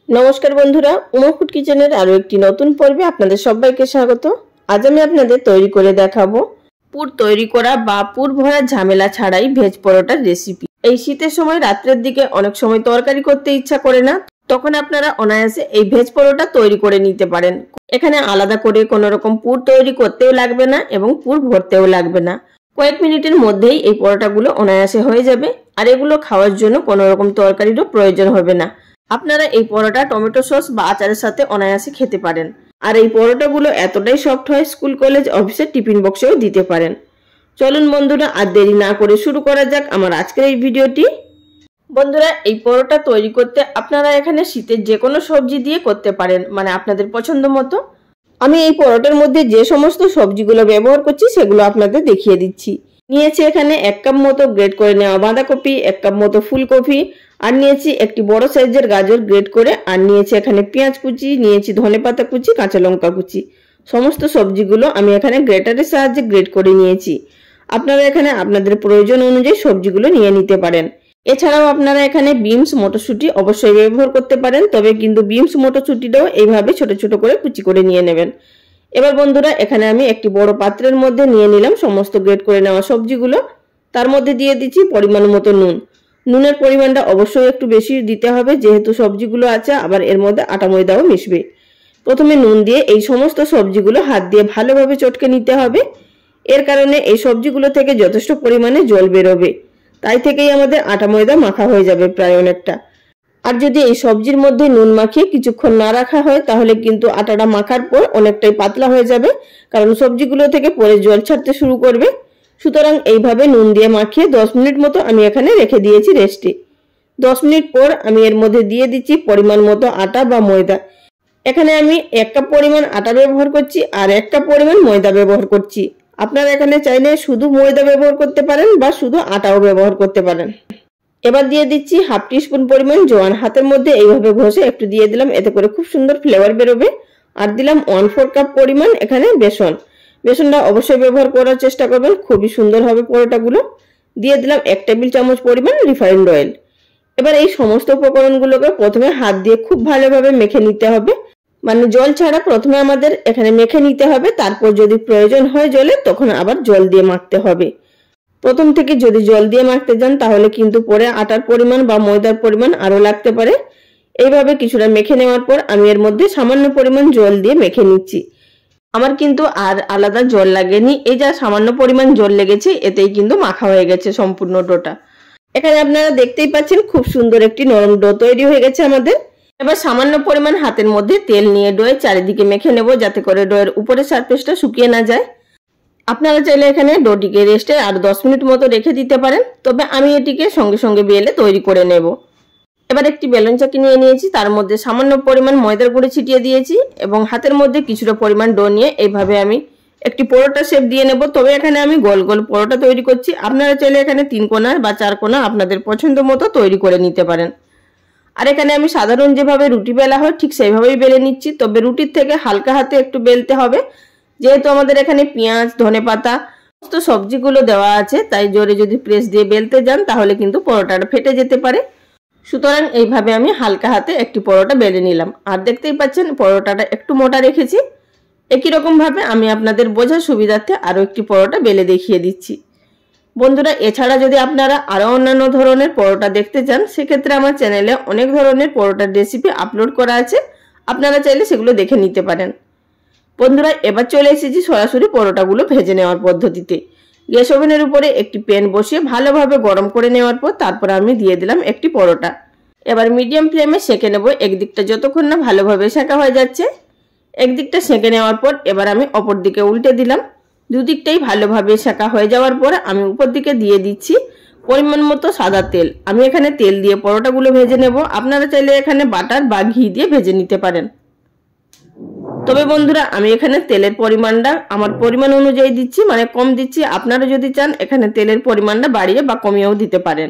নমস্কার বন্ধুরা, উমা ফুড কিচেনের আরো একটি নতুন পর্বে আপনাদের সবাইকে স্বাগত। আজ আমি আপনাদের তৈরি করে দেখাবো পুর তৈরি করা বা পুর ভরা ঝামেলা ছাড়াই ভেজ পরোটার রেসিপি। এই শীতের সময় রাত্রের দিকে অনেক সময় তরকারি করতে ইচ্ছা করে না, তখন আপনারা অনায়াসে এই ভেজ পরোটা তৈরি করে নিতে পারেন। এখানে আলাদা করে কোনো রকম পুর তৈরি করতেও লাগবে না এবং পুর ভরতেও লাগবে না। কয়েক মিনিটের মধ্যেই এই পরোটাগুলো অনায়াসে হয়ে যাবে, আর এগুলো খাওয়ার জন্য কোনো রকম তরকারিরও প্রয়োজন হবে না। আপনারা এই পরোটা টমেটো সস বা আচারের সাথে অনায়াসে খেতে পারেন। আর এই পরোটাগুলো এতটাই সফট হয়, স্কুল কলেজ অফিসের টিফিন বক্সেও দিতে পারেন। চলুন বন্ধুরা, আর দেরি না করে শুরু করা যাক আমার আজকের এই ভিডিওটি। বন্ধুরা, এই পরোটা তৈরি করতে আপনারা এখানে শীতের যে কোনো সবজি দিয়ে করতে পারেন, মানে আপনাদের পছন্দ মতো। আমি এই পরোটার মধ্যে যে সমস্ত সবজিগুলো ব্যবহার করছি সেগুলো আপনাদের দেখিয়ে দিচ্ছি। নিয়েছি এখানে 1 কাপ মতো গ্রেট করে নেওয়া বাঁধাকপি, 1 কাপ মতো ফুলকপি, আর নিয়েছি একটি বড় সাইজের গাজর গ্রেট করে, আর নিয়েছি এখানে পেঁয়াজ কুচি, নিয়েছি ধনেপাতা কুচি, কাঁচা লঙ্কা কুচি। সমস্ত সবজিগুলো আমি এখানে গ্রেটারের সাহায্যে গ্রেট করে নিয়েছি। আপনারা এখানে আপনাদের প্রয়োজন অনুযায়ী সবজিগুলো নিয়ে নিতে পারেন। এছাড়াও আপনারা এখানে বিনস মটরশুঁটি অবশ্যই ব্যবহার করতে পারেন, তবে কিন্তু বিনস মটরশুঁটিটাও এইভাবে ছোট ছোট করে কুচি করে নিয়ে নেবেন। এবার বন্ধুরা, এখানে আমি একটি বড় পাত্রের মধ্যে নিয়ে নিলাম সমস্ত গ্রেট করে নেওয়া সবজিগুলো। তার মধ্যে দিয়ে দিচ্ছি পরিমাণ মতো নুন। নুনের পরিমাণটা অবশ্যই একটু বেশি দিতে হবে, যেহেতু সবজিগুলো আছে, আবার এর মধ্যে আটা ময়দাও মিশবে। প্রথমে নুন দিয়ে এই সমস্ত সবজিগুলো হাত দিয়ে ভালোভাবে চটকে নিতে হবে। এর কারণে এই সবজিগুলো থেকে যথেষ্ট পরিমাণে জল বেরোবে, তাই থেকেই আমাদের আটা ময়দা মাখা হয়ে যাবে প্রায় অনেকটা। আর যদি এই সবজির মধ্যে নুন মাখিয়ে কিছুক্ষণ না রাখা হয়, তাহলে কিন্তু আটাটা মাখার পর অনেকটাই পাতলা হয়ে যাবে, কারণ সবজিগুলো থেকে পরে জল ছাড়তে শুরু করবে। সুতরাং এইভাবে নুন দিয়ে মাখিয়ে 10 মিনিট মতো আমি এখানে রেখে দিয়েছি রেস্টে। 10 মিনিট পর আমি এর মধ্যে দিয়ে দিচ্ছি পরিমাণ মতো আটা বা ময়দা। এখানে আমি 1 কাপ পরিমাণ আটা ব্যবহার করছি আর 1 কাপ পরিমাণ ময়দা ব্যবহার করছি। আপনারা এখানে চাইলে শুধু ময়দা ব্যবহার করতে পারেন বা শুধু আটাও ব্যবহার করতে পারেন। এবার দিয়ে দিচ্ছি হাফ টিস্পুন পরিমাণ জোয়ান। হাতের মধ্যে এইভাবে ঘষে একটু দিয়ে দিলাম, এতে করে খুব সুন্দর ফ্লেভার বেরোবে। আর দিলাম 1/4 কাপ পরিমাণ এখানে বেসন। বেসনটা অবশ্যই ব্যবহার করার চেষ্টা করবেন, খুবই সুন্দর হবে পরোটাগুলো। দিয়ে দিলাম 1 টেবিল চামচ পরিমাণ রিফাইন্ড অয়েল। এবার এই সমস্ত উপকরণগুলোকে প্রথমে হাত দিয়ে খুব ভালোভাবে মেখে নিতে হবে, মানে জল ছাড়া প্রথমে আমাদের এখানে মেখে নিতে হবে। তারপর যদি প্রয়োজন হয় জলে, তখন আবার জল দিয়ে মাখতে হবে। প্রথম থেকে যদি জল দিয়ে মাখতে যান, তাহলে কিন্তু পরে আটার পরিমাণ বা ময়দার পরিমাণ আরো লাগতে পারে। এইভাবে কিছুটা মেখে নেওয়ার পর আমি এর মধ্যে সামান্য পরিমাণ জল দিয়ে মেখে নিচ্ছি। আমার কিন্তু আর আলাদা জল লাগেনি, এই যা সামান্য পরিমাণ জল লেগেছে এতেই কিন্তু মাখা হয়ে গেছে সম্পূর্ণ ডোটা। এখানে আপনারা দেখতেই পাচ্ছেন খুব সুন্দর একটি নরম ডো তৈরি হয়ে গেছে আমাদের। এবার সামান্য পরিমাণ হাতের মধ্যে তেল নিয়ে ডোয়ের চারিদিকে মেখে নেব, যাতে করে ডোয়ের উপরের সারফেসটা শুকিয়ে না যায়। আপনারা চাইলে এখানে ডোটিকে রেস্টে আর 10 মিনিট মতো রেখে দিতে পারেন, তবে আমি এটিকে সঙ্গে সঙ্গে বেলে তৈরি করে নেব। এবার একটি বেলুন চাকি নিয়ে নিয়েছি, তার মধ্যে সামান্য পরিমাণ ময়দার গুঁড়ো ছিটিয়ে দিয়েছি এবং হাতের মধ্যে কিছুটা পরিমাণ ডো নিয়ে এইভাবে আমি একটি পরোটা শেপ দিয়ে নেব। তবে এখানে আমি গোল গোল পরোটা তৈরি করছি। আপনারা চাইলে এখানে 3 কোণা বা 4 কোণা আপনাদের পছন্দ মতো তৈরি করে নিতে পারেন। আর এখানে আমি সাধারণ যেভাবে রুটি বেলা হয় ঠিক সেইভাবেই বেলে নিচ্ছি, তবে রুটির থেকে হালকা হাতে একটু বেলতে হবে, যেহেতু আমাদের এখানে পেঁয়াজ, ধনেপাতা সমস্ত সবজিগুলো দেওয়া আছে, তাই জোরে যদি প্রেস দিয়ে বেলতে যান তাহলে কিন্তু পরোটাটা ফেটে যেতে পারে। সুতরাং এইভাবে আমি হালকা হাতে একটি পরোটা বেলে নিলাম। আর দেখতেই পাচ্ছেন পরোটাটা একটু মোটা রেখেছি। একই রকম ভাবে আমি আপনাদের বোঝার সুবিধার্থে আরো একটি পরোটা বেলে দেখিয়ে দিচ্ছি। বন্ধুরা, এছাড়া যদি আপনারা আরো অন্যান্য ধরনের পরোটা দেখতে চান, সেক্ষেত্রে আমার চ্যানেলে অনেক ধরনের পরোটার রেসিপি আপলোড করা আছে, আপনারা চাইলে সেগুলো দেখে নিতে পারেন। বন্ধুরা, এবার চলে এসেছি সরাসরি পরোটাগুলো ভেজে নেওয়ার পদ্ধতিতে। গ্যাস ওভেনের উপরে একটি প্যান বসিয়ে ভালোভাবে গরম করে নেওয়ার পর তারপর আমি দিয়ে দিলাম একটি পরোটা। এবার মিডিয়াম ফ্লেমে সেঁকে নেব, একদিকটা যতক্ষণ না ভালোভাবে সেঁকা হয়ে যাচ্ছে। একদিকটা সেঁকে নেওয়ার পর এবার আমি অপর দিকে উল্টে দিলাম। দুদিকটাই ভালোভাবে সেঁকা হয়ে যাওয়ার পর আমি উপর দিকে দিয়ে দিচ্ছি পরিমাণ মতো সাদা তেল। আমি এখানে তেল দিয়ে পরোটাগুলো ভেজে নেব, আপনারা চাইলে এখানে বাটার বা ঘি দিয়ে ভেজে নিতে পারেন। তবে বন্ধুরা, আমি এখানে তেলের পরিমাণটা আমার পরিমাণ অনুযায়ী দিচ্ছি, মানে কম দিচ্ছি। আপনারা যদি চান এখানে তেলের পরিমাণটা বাড়িয়ে বা কমিয়েও দিতে পারেন।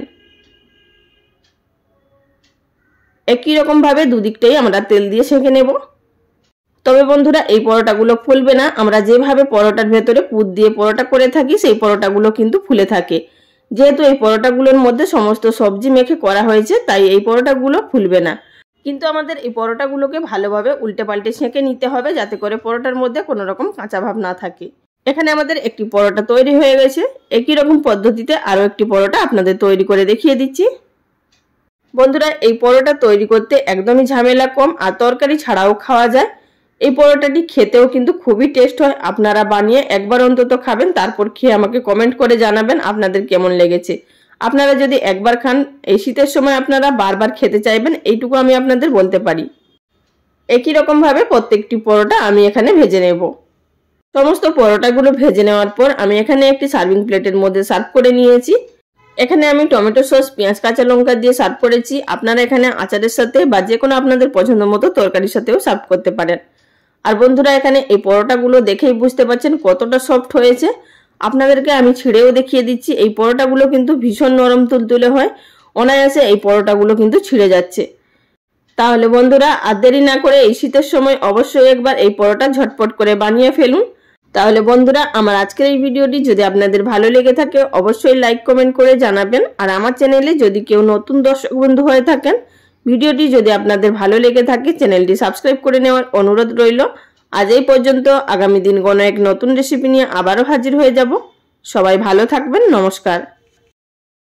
একই রকম ভাবে দুদিকটাই আমরা তেল দিয়ে সেঁকে নেব। তবে বন্ধুরা, এই পরোটাগুলো ফুলবে না। আমরা যেভাবে পরোটার ভেতরে পুর দিয়ে পরোটা করে থাকি সেই পরোটাগুলো কিন্তু ফুলে থাকে। যেহেতু এই পরোটাগুলোর মধ্যে সমস্ত সবজি মেখে করা হয়েছে, তাই এই পরোটাগুলো ফুলবে না। কিন্তু আমাদের এই পরোটাগুলোকে ভালোভাবে উল্টে পাল্টে সেঁকে নিতে হবে, যাতে করে পরোটার মধ্যে কোনো রকম কাঁচা ভাব না থাকে। এখানে আমাদের একটি পরোটা তৈরি হয়ে গেছে। একই রকম পদ্ধতিতে আরও একটি পরোটা আপনাদের তৈরি করে দেখিয়ে দিচ্ছি। বন্ধুরা, এই পরোটা তৈরি করতে একদমই ঝামেলা কম, আর তরকারি ছাড়াও খাওয়া যায়। এই পরোটাটি খেতেও কিন্তু খুবই টেস্ট হয়। আপনারা বানিয়ে একবার অন্তত খাবেন, তারপর খেয়ে আমাকে কমেন্ট করে জানাবেন আপনাদের কেমন লেগেছে। আপনারা যদি একবার খান, এই শীতের সময় আপনারা বারবার খেতে চাইবেন, এইটুকু আমি আপনাদের বলতে পারি। একই রকমভাবে প্রত্যেকটি পরোটা আমি এখানে ভেজে নেব। সমস্ত পরোটাগুলো ভেজে নেওয়ার পর আমি এখানে একটি সার্ভিং প্লেটের মধ্যে সার্ভ করে নিয়েছি। এখানে আমি টমেটো সস, পেঁয়াজ, কাঁচা লঙ্কা দিয়ে সার্ভ করেছি। আপনারা এখানে আচারের সাথে বা যে কোনো আপনাদের পছন্দ মতো তরকারির সাথেও সার্ভ করতে পারেন। আর বন্ধুরা, এখানে এই পরোটাগুলো দেখেই বুঝতে পারছেন কতটা সফট হয়েছে। আপনাদেরকে আমি ছিঁড়েও দেখিয়ে দিচ্ছি। এই পরোটাগুলো কিন্তু ভীষণ নরম তুলতুলে হয়, অনায়াসে এই পরোটাগুলো কিন্তু ছিঁড়ে যাচ্ছে। তাহলে বন্ধুরা, আর দেরি না করে এই শীতের সময় অবশ্যই একবার এই পরোটা ঝটপট করে বানিয়ে ফেলুন। তাহলে বন্ধুরা, আমার আজকের এই ভিডিওটি যদি আপনাদের ভালো লেগে থাকে অবশ্যই লাইক কমেন্ট করে জানাবেন। আর আমার চ্যানেলে যদি কেউ নতুন দর্শক বন্ধু হয়ে থাকেন, ভিডিওটি যদি আপনাদের ভালো লেগে থাকে চ্যানেলটি সাবস্ক্রাইব করে নেওয়ার অনুরোধ রইল। আজ এই পর্যন্ত। আগামী দিন কোনো এক নতুন রেসিপি নিয়ে আবারও হাজির হয়ে যাব। সবাই ভালো থাকবেন। নমস্কার।